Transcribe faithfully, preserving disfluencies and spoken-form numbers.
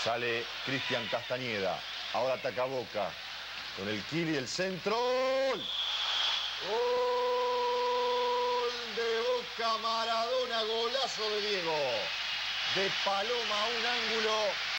Sale Cristian Castañeda. Ahora ataca Boca. Con el Kili del centro. ¡Gol! ¡Gol de Boca! Maradona, golazo de Diego. De Paloma a un ángulo.